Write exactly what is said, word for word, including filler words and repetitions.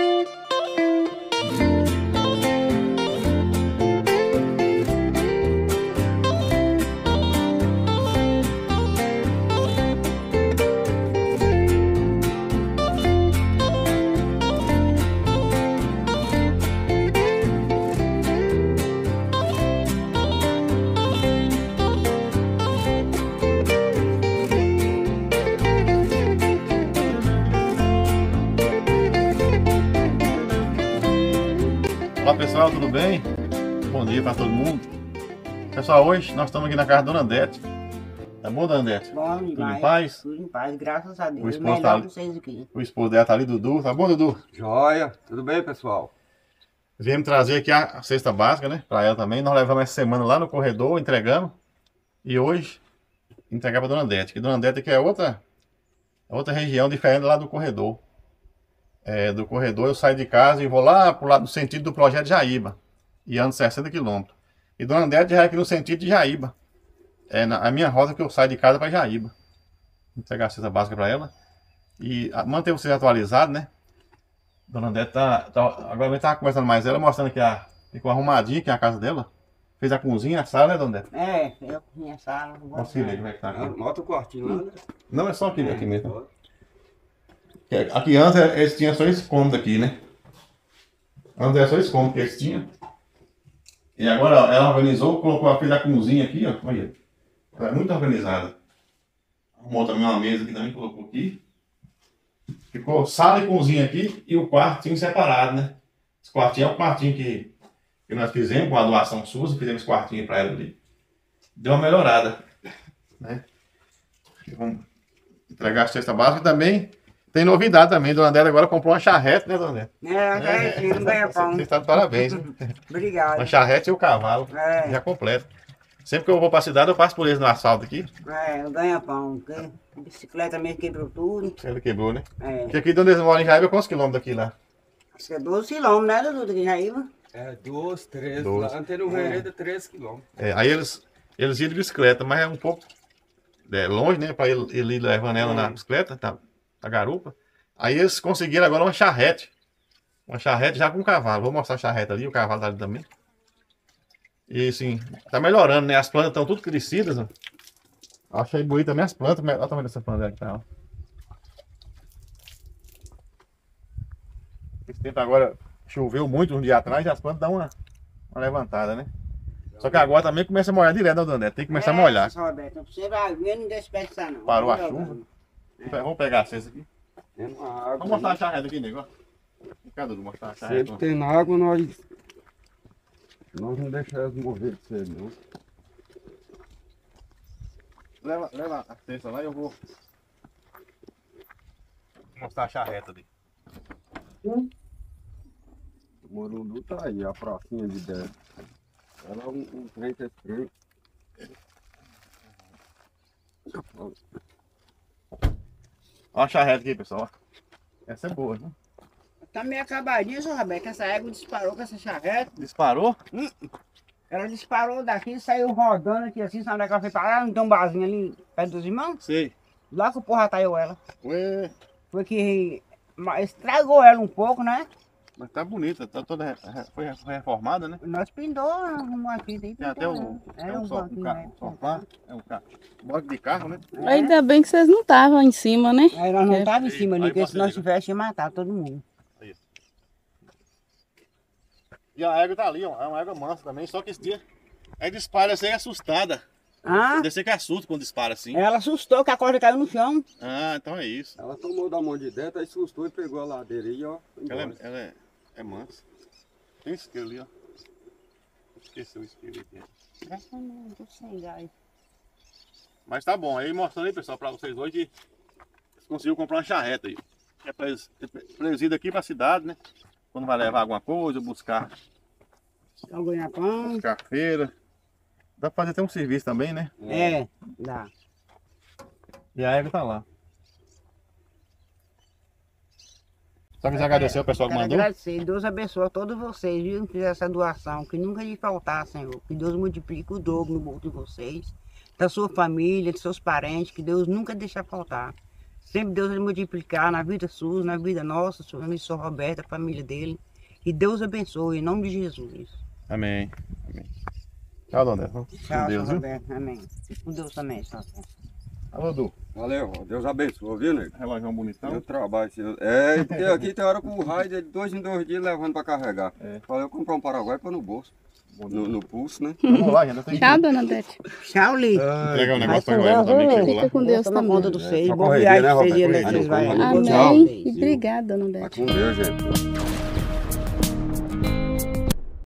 Olá pessoal, tudo bem? Bom dia para todo mundo. Pessoal, hoje nós estamos aqui na casa da Dona Andete. Tá bom, Dona Andete? Bom tudo demais. em paz? Tudo em paz, graças a Deus. O esposo Melhor tá ali. vocês aqui. O esposo dela tá ali, Dudu. Tá bom, Dudu? Joia, tudo bem, pessoal? Viemos trazer aqui a cesta básica, né? Para ela também. Nós levamos essa semana lá no corredor, entregamos. E hoje, entregar para Dona Andete. Que Dona Andete aqui é outra, outra região diferente lá do corredor. É, do corredor eu saio de casa e vou lá pro lado no sentido do projeto Jaíba. E ando sessenta quilômetros. E Dona Andete já é aqui no sentido de Jaíba. É na, a minha rota que eu saio de casa para Jaíba. Vou entregar a cesta básica para ela. E a, manter vocês atualizados, né? Dona Andete tá, tá. Agora eu estava conversando mais ela, mostrando que a, ficou arrumadinha aqui a casa dela. Fez a cozinha, a sala, né, Dona Andete? É, eu cozinha a sala. Mostra aqui como é que tá aqui. Nota o quartinho lá, né? Não, é só aqui, aqui mesmo. Aqui antes eles tinham só esse cômodo aqui, né? Antes era só esse cômodo que eles tinham. E agora ó, ela organizou, colocou a filha da cozinha aqui, ó. Olha. Ela é muito organizada. Arrumou também uma mesa aqui também, colocou aqui. Ficou sala e cozinha aqui e o quartinho separado, né? Esse quartinho é o quartinho que, que nós fizemos com a doação sua, fizemos esse quartinho para ela ali. Deu uma melhorada, né? Vamos entregar a cesta básica e também. Tem novidade também, Dona Andete agora comprou uma charrete, né, Dona Andete? É, é, não ganha pão. Você está de parabéns. Né? Obrigado. Uma charrete e o cavalo, É. já completo. Sempre que eu vou para a cidade, eu passo por eles no asfalto aqui. É, eu ganho pão. Porque bicicleta mesmo quebrou tudo. Ele quebrou, né? É. Porque aqui de onde eles moram em Jaíba, quantos quilômetros daqui lá? Acho que é doze quilômetros, né, Dudu, daqui em Jaíba? É, doze, treze, doze. lá antes no Vereda, treze quilômetros. É, aí eles, eles iam de bicicleta, mas é um pouco é, longe, né? Para ele, ele ir levando ela É. na bicicleta, tá, a garupa. Aí eles conseguiram agora uma charrete. Uma charrete já com cavalo. Vou mostrar a charrete ali, o cavalo tá ali também. E assim, tá melhorando, né? As plantas estão tudo crescidas, ó. Achei bonito também as plantas. Olha o tamanho dessa planta aqui, tá, ó. Esse tempo agora choveu muito um dia atrás e as plantas dão uma, uma levantada, né? Só que agora também começa a molhar direto, né, Dona Andete? Tem que começar a molhar. É, Roberto, você vai ver, não desperdiçar não. Parou a Vai chuva. jogando. Vamos pegar a cesta aqui. Tem uma água. Vamos mostrar a charrete aqui, nego. Cadê Dudu? Mostrar a charrete. Sempre tem água, nós. Nós não deixamos elas morrer de sede, não. Leva, leva a cesta lá e eu vou mostrar a charreta ali. O Morundu tá aí, a pracinha de dentro. Ela é um, um trem que é estranho. Olha a charreta aqui, pessoal. Essa é boa, né? Tá meio acabadinha, seu Roberto. Essa égua disparou com essa charrete. Disparou? Hum. Ela disparou daqui e saiu rodando aqui assim, sabe onde é que ela foi parar? Não tem um barzinho ali perto dos irmãos? Sei. Lá que o porra taiu ela. Ué, Foi que mas estragou ela um pouco, né? mas tá bonita, tá toda re- re- foi re- reformada, né? Nós pintou, arrumou aqui. Tem Tem até um, É é um, um só, um banquinho, carro, né? um sofá, é um carro, banco de carro, né? Ainda bem que vocês não estavam em cima, né? Aí nós não É. estávamos em cima ali, Aí porque se você nós liga. tivéssemos, ia matar todo mundo. E a égua tá ali, ó, é uma égua mansa também, só que esse dia, aí dispara assim, é assustada. Ah, Deve ser que assusta quando dispara assim. ela assustou que a corda caiu no chão. Ah, então é isso. Ela tomou da mão de dentro, aí assustou e pegou a ladeira aí, ó. foi Ela embora. é, ela é, é mansa. Tem isqueiro ali, ó. Esqueceu o isqueiro aqui. Essa não, tô sem gás. Mas tá bom, aí mostrando aí, pessoal, pra vocês hoje que eles conseguiram comprar uma charreta aí. É pra eles, pra eles ir daqui pra cidade, né? Quando vai levar alguma coisa, buscar, Então ganhar pão. buscar feira. Dá pra fazer até um serviço também, né? É, dá. E a égua tá lá. Só quiser agradecer o pessoal que Quero mandou. agradecer. Deus abençoe a todos vocês, viu? Que fizeram essa doação. Que nunca lhe faltar, Senhor. Que Deus multiplique o dobro no bolso de vocês. Da sua família, de seus parentes. Que Deus nunca deixe faltar. Sempre Deus vai multiplicar na vida sua, na vida nossa, sua São Roberto, a família dele. E Deus abençoe, em nome de Jesus. Amém. Amém. Tchau, Dona Dessa. Tchau, Com Deus, São viu? Roberto. Amém. Com Deus também, tchau. Alô, Du. Valeu, ó, Deus abençoe, viu, nego? Relógio bonitão. Eu trabalho. senhor. É, porque aqui tem hora que o raio de dois em dois dias levando pra carregar. É. Falei, eu comprar um Paraguai pra no bolso. No, no pulso, né? Vamos lá, ainda tem Tchau, dona Odete. Tchau, Li. Pegar um negócio pra com ela Deus, também, que viu, chegou lá. Fica com Deus Toma também. conta do É, seis. só Boa correria, viagem né, pra vocês Roberto? aí, né, que vocês Amém. vão. Amém. E obrigada, dona Odete. Tá com Deus, gente.